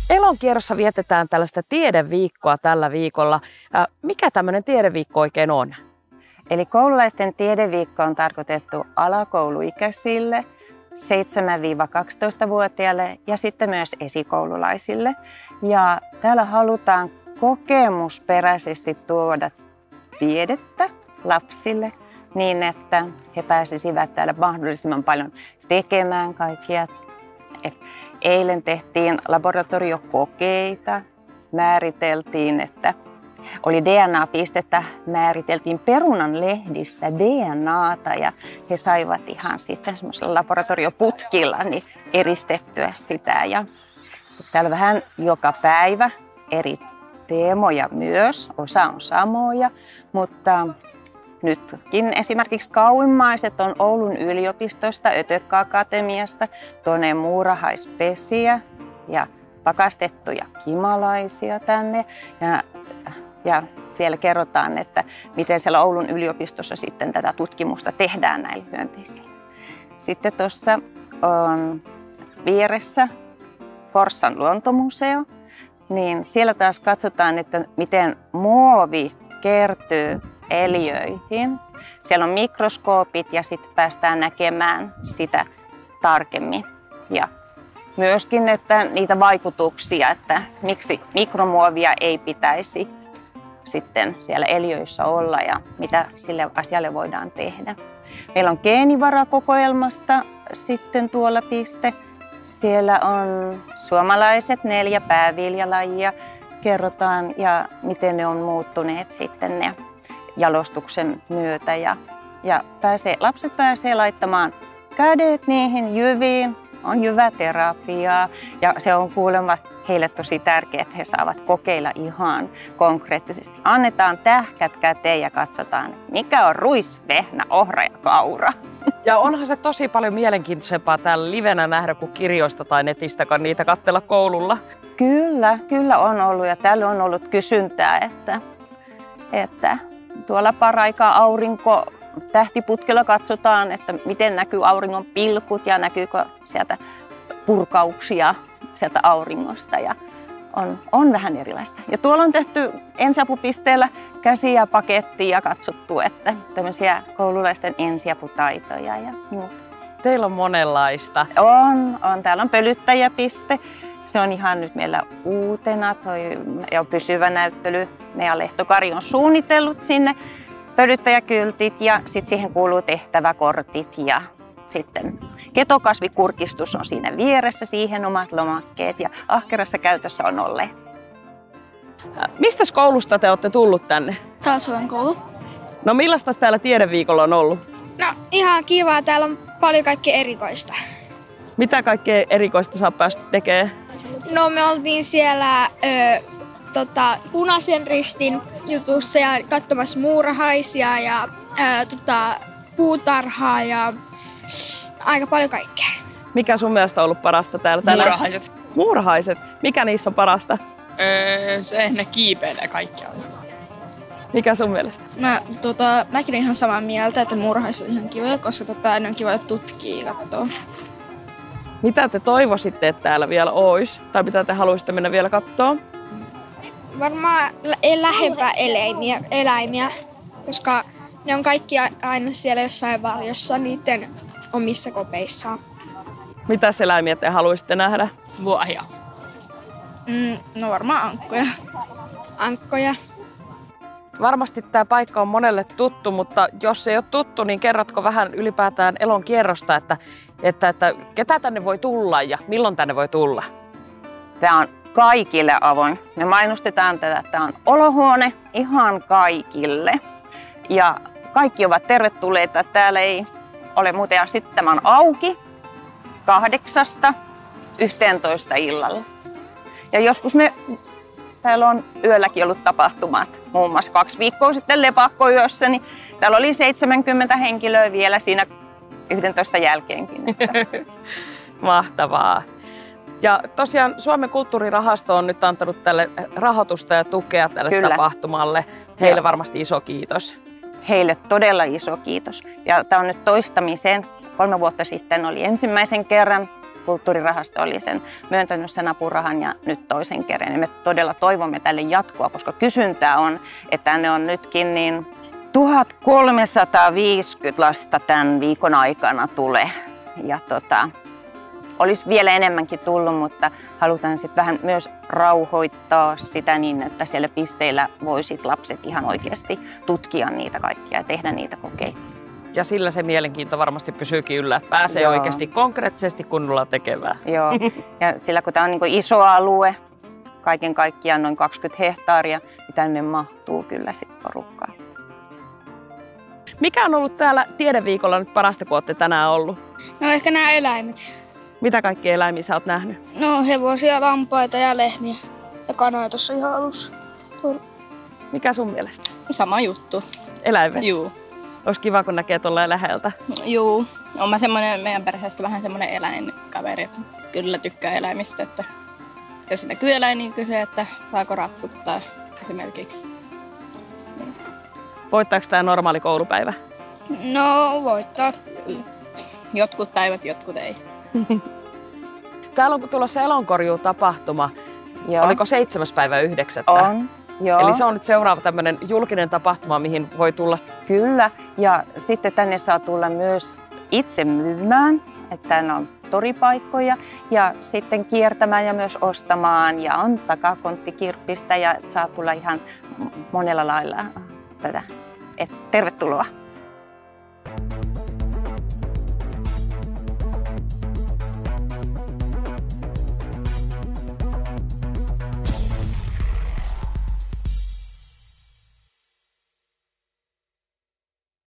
Elonkierrossa vietetään tällaista tiedeviikkoa tällä viikolla. Mikä tämmöinen tiedeviikko oikein on? Eli koululaisten tiedeviikko on tarkoitettu alakouluikäisille, 7-12-vuotiaille ja sitten myös esikoululaisille. Ja täällä halutaan kokemusperäisesti tuoda tiedettä lapsille niin, että he pääsisivät täällä mahdollisimman paljon tekemään kaikkia. Eilen tehtiin laboratoriokokeita, määriteltiin, että oli DNA-pistettä, määriteltiin perunan lehdistä DNAta ja he saivat ihan sitten semmoisella laboratorioputkilla niin eristettyä sitä. Ja täällä vähän joka päivä eri teemoja myös, osa on samoja, mutta nytkin esimerkiksi kauimmaiset on Oulun yliopistosta, Ötökkä-akatemiasta, tuonne muurahaispesiä ja pakastettuja kimalaisia tänne. Ja siellä kerrotaan, että miten siellä Oulun yliopistossa sitten tätä tutkimusta tehdään näillä hyönteisillä. Sitten tuossa on vieressä Forssan luontomuseo, niin siellä taas katsotaan, että miten muovi kertyy eliöihin. Siellä on mikroskoopit ja sitten päästään näkemään sitä tarkemmin. Ja myöskin, että niitä vaikutuksia, että miksi mikromuovia ei pitäisi sitten siellä eliöissä olla ja mitä sille asialle voidaan tehdä. Meillä on geenivarakokoelmasta sitten tuolla piste. Siellä on suomalaiset 4 pääviljalajia, kerrotaan ja miten ne on muuttuneet sitten ne jalostuksen myötä. Ja lapset pääsee laittamaan kädet niihin jyviin, on jyväterapiaa ja se on kuulemma heille tosi tärkeää, että he saavat kokeilla ihan konkreettisesti. Annetaan tähkät käteen ja katsotaan, mikä on ruis, vehnä, ohra ja kaura. Ja onhan se tosi paljon mielenkiintoisempaa täällä livenä nähdä kuin kirjoista tai netistäkään niitä katsella koululla. Kyllä on ollut ja täällä on ollut kysyntää, että tuolla paraikaa aurinko tähtiputkella katsotaan, että miten näkyy auringon pilkut ja näkyykö sieltä purkauksia sieltä auringosta ja on vähän erilaista. Ja tuolla on tehty ensiapupisteellä käsiä pakettia ja katsottu, että tämmöisiä koululaisten ensiaputaitoja ja muuta. Teillä on monenlaista. On. Täällä on pölyttäjäpiste. Se on ihan nyt meillä uutena ja pysyvä näyttely. Meidän Lehtokari on suunnitellut sinne pölyttäjäkyltit ja sitten siihen kuuluu tehtäväkortit ja sitten ketokasvikurkistus on siinä vieressä, siihen omat lomakkeet ja ahkerassa käytössä on olleet. Mistä koulusta te olette tullut tänne? Talsolan koulu. No millaista täällä tiedeviikolla on ollut? No ihan kiva, täällä on paljon kaikkea erikoista. Mitä kaikkea erikoista sä oot päässyt tekemään? No me oltiin siellä Punaisen Ristin jutussa ja katsomassa muurahaisia ja puutarhaa ja aika paljon kaikkea. Mikä sun mielestä on ollut parasta täällä tänään? Muurahaiset. Muurahaiset? Mikä niissä on parasta? Se ne kiipeilee kaikkialla. Mikä sun mielestä? Mäkin olen ihan samaa mieltä, että muurahaiset on ihan kivoja, koska ne on kivoja tutkia ja katsoa. Mitä te toivoisitte, että täällä vielä olisi? Tai mitä te haluaisitte mennä vielä katsoa? Varmaan lähempää eläimiä, koska ne on kaikki aina siellä jossain varjossa niiden omissa kopeissaan. Mitä eläimiä te haluaisitte nähdä? Vuohia. No varmaan ankkoja. Varmasti tämä paikka on monelle tuttu, mutta jos ei ole tuttu, niin kerrotko vähän ylipäätään Elonkierrosta, että ketä tänne voi tulla ja milloin tänne voi tulla? Tämä on kaikille avoin. Me mainostetaan tätä, että tämä on olohuone ihan kaikille. Ja kaikki ovat tervetulleita. Täällä ei ole muuten, ja sitten tämä on auki 8:00–11:00 illalla. Ja joskus täällä on yölläkin ollut tapahtumat. Muun muassa 2 viikkoa sitten lepakkoyössä, niin täällä oli 70 henkilöä vielä siinä 11 jälkeenkin. Mahtavaa. Ja tosiaan Suomen kulttuurirahasto on nyt antanut tälle rahoitusta ja tukea tälle tapahtumalle. Heille varmasti iso kiitos. Heille todella iso kiitos. Ja tämä on nyt toistamiseen. 3 vuotta sitten oli ensimmäisen kerran kulttuurirahasto oli sen myöntänyt sen apurahan ja nyt toisen kerran. Ja me todella toivomme tälle jatkoa, koska kysyntää on, että tänne on nytkin niin 1350 lasta tämän viikon aikana tulee. Ja olisi vielä enemmänkin tullut, mutta halutaan sitten vähän myös rauhoittaa sitä niin, että siellä pisteillä voisit lapset ihan oikeasti tutkia niitä kaikkia ja tehdä niitä kokeita. Ja sillä se mielenkiinto varmasti pysyykin yllä, että pääsee oikeasti konkreettisesti kunnolla tekemään. Joo, ja sillä kun tämä on niin kuin iso alue, kaiken kaikkiaan noin 20 hehtaaria, niin tänne mahtuu kyllä sitten porukkaa. Mikä on ollut täällä Tiedeviikolla nyt parasta, kun olette tänään ollut? No ehkä nämä eläimet. Mitä kaikkia eläimiä sä oot nähnyt? No hevosia, lampaita ja lehmiä. Ja kanaa tuossa ihan alussa. Mikä sun mielestä? Sama juttu. Eläimet? Juu. Olisi kiva, kun näkee tolleen läheltä. Juu. Olen mä meidän perheestä vähän semmoinen eläinkaveri, että kyllä tykkää eläimistä, että jos näkyy eläin, niin kyse, että saako ratsuttaa esimerkiksi. Voittaako tämä normaali koulupäivä? No voittaa. Jotkut päivät, jotkut ei. Täällä on tulossa elonkorjuutapahtuma. Joo. Oliko 7.9.? On, joo. Eli se on nyt seuraava tämmöinen julkinen tapahtuma, mihin voi tulla. Kyllä, ja sitten tänne saa tulla myös itse myymään, että täällä on toripaikkoja ja sitten kiertämään ja myös ostamaan ja on takakonttikirppistä ja saa tulla ihan monella lailla tätä. Tervetuloa!